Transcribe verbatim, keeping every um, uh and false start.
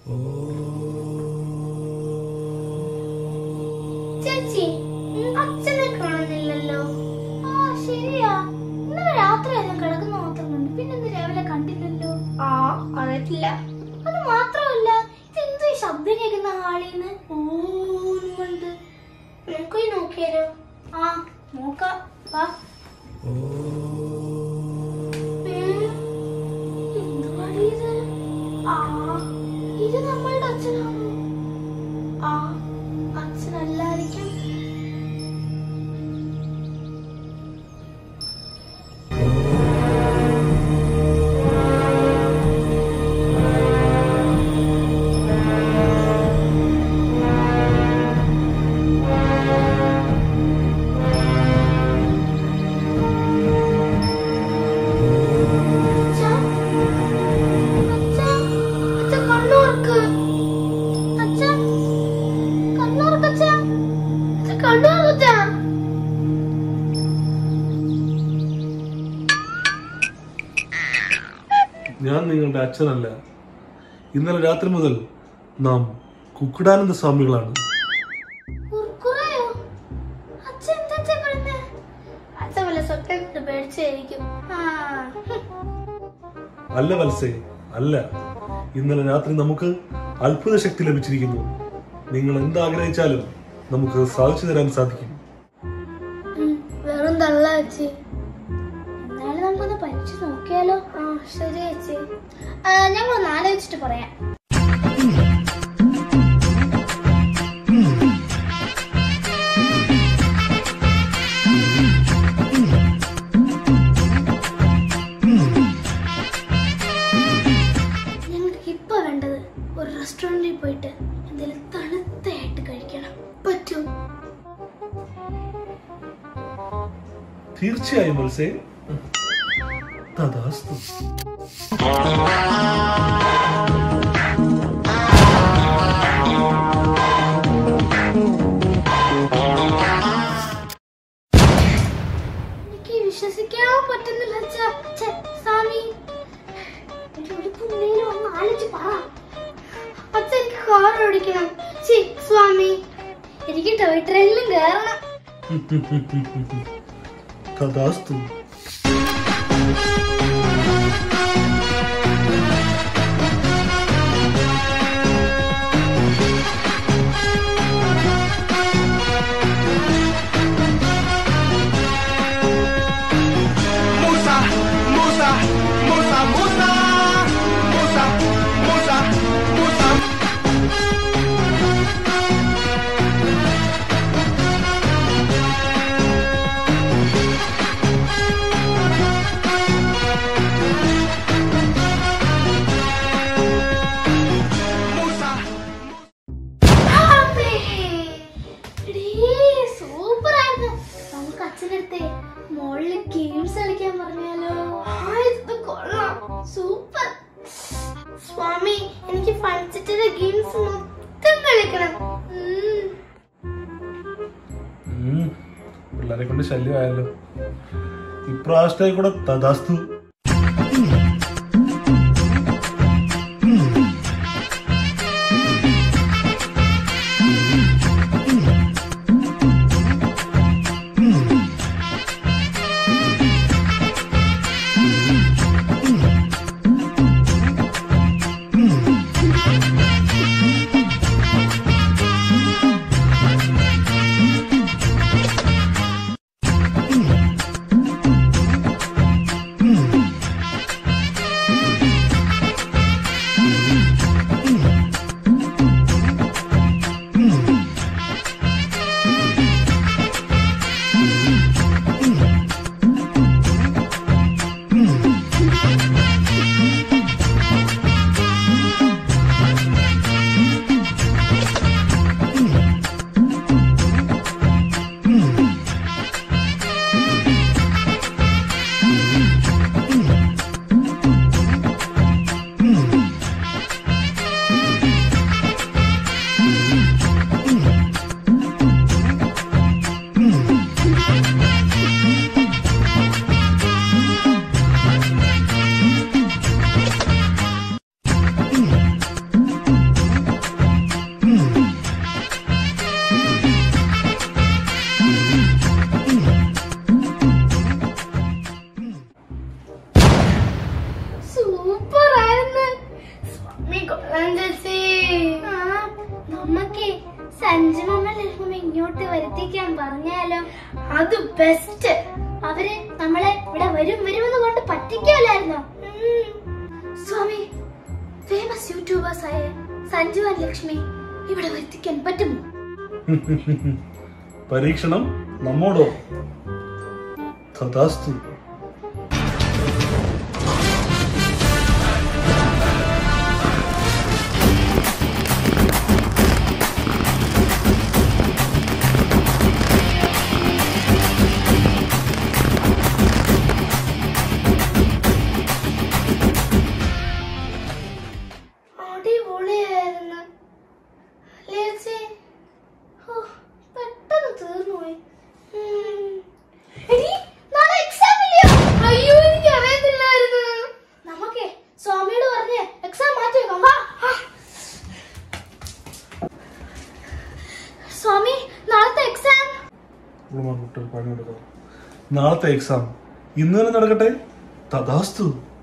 ചേച്ചി, അച്ഛനെ കാണുന്നില്ലല്ലോ. ആ ശരിയാ, ഇന്നലെ രാത്രി എല്ലാം കിടക്കുന്ന മാത്രമുണ്ട്, പിന്നെ ഇന്ന് രാവിലെ കണ്ടില്ലല്ലോ. ആ അറിയത്തില്ല. അത് മാത്രമല്ല, ഇതെന്തോ ഈ ശബ്ദം കേൾക്കുന്ന ഹാളിന്ന് ഓന്നുണ്ട്. നമുക്ക് നോക്കിയാലോ? ആ നോക്കാം. വാ. എന്തുവാടി ഇത്? ആ ഇത് നമ്മളുടെ അച്ഛനാണ്. ആ അച്ഛനല്ലായിരിക്കും. ഞാൻ നിങ്ങളുടെ അച്ഛനല്ല. ഇന്നലെ രാത്രി മുതൽ നാം കുക്കുടാനന്ദ സ്വാമികളാണ്. അല്ല വത്സേ, അല്ല. ഇന്നലെ രാത്രി നമുക്ക് അത്ഭുത ശക്തി ലഭിച്ചിരിക്കുന്നു. നിങ്ങൾ എന്താഗ്രഹിച്ചാലും നമുക്ക് സാധിച്ചു തരാൻ സാധിക്കും. വെറും തള്ള ചേച്ചി. എന്നാലും നമുക്കൊന്ന് പഠിച്ചു നോക്കിയാലോ? ആ ശരി ചേച്ചി, ഞങ്ങളൊന്ന് ആലോചിച്ചിട്ട് പറയാം. ഞങ്ങൾക്ക് ഇപ്പൊ വേണ്ടത് ഒരു റെസ്റ്റോറന്റിൽ പോയിട്ട് എന്തെങ്കിലും തണുത്തായിട്ട് കഴിക്കണം. പറ്റൂ? തീർച്ചയായും വത്സേ. തഥാസ്തു. എനിക്ക് വിശ്വസിക്കാൻ പറ്റുന്നില്ല സ്വാമി. ഒന്ന് ആലോചിച്ച് പറ. അച്ഛ എനിക്ക് കാർ ഓടിക്കണം. സ്വാമി എനിക്ക് ടോയ് ട്രെയിനിലും കയറണം. തഥാസ്തു. മോളില് ഗെയിംസ് കളിക്കാൻ പറഞ്ഞാലോ? കൊള്ളാം, സൂപ്പർ. സ്വാമി എനിക്ക് പഠിച്ചിട്ട് ഗെയിംസ് മൊത്തം കളിക്കണം. പിള്ളേരെ കൊണ്ട് ശല്യമായല്ലോ. ഇപ്രാവശ്യത്തെ കൂടെ തഥാസ്തു. Hmm. സഞ്ജുമമ്മ ലക്ഷ്മി ഇങ്ങോട്ട് വരുത്തിക്കാൻ പറഞ്ഞാലോ? അത് ബെസ്റ്റ്. അവര് നമ്മളെ ഇവിടെ വരും വരുമെന്ന് കൊണ്ട് പറ്റിക്കലായിരുന്നോ? സ്വാമി, ഫേമസ് യൂട്യൂബേഴ്സ് ആയ സഞ്ജു ആൻഡ് ലക്ഷ്മി ഇവിടെ വരുത്തിക്കാൻ പറ്റുമോ? പരീക്ഷണം നമ്മോടോ? തഥാസ്തു. നാളത്തെ എക്സാം ഇന്ന് തന്നെ നടക്കട്ടെ. തഥാസ്തു.